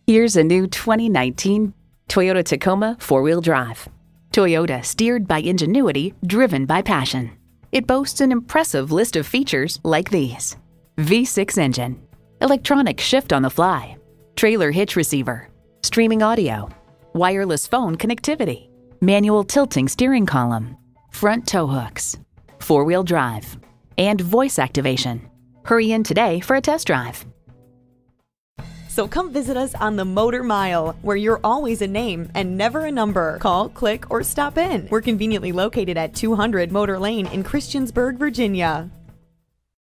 Here's a new 2019 Toyota Tacoma four-wheel drive. Toyota, steered by ingenuity, driven by passion. It boasts an impressive list of features like these: V6 engine, electronic shift on the fly, trailer hitch receiver, streaming audio, wireless phone connectivity, manual tilting steering column, front tow hooks, four-wheel drive, and voice activation. Hurry in today for a test drive. So come visit us on the Motor Mile, where you're always a name and never a number. Call, click, or stop in. We're conveniently located at 200 Motor Lane in Christiansburg, Virginia.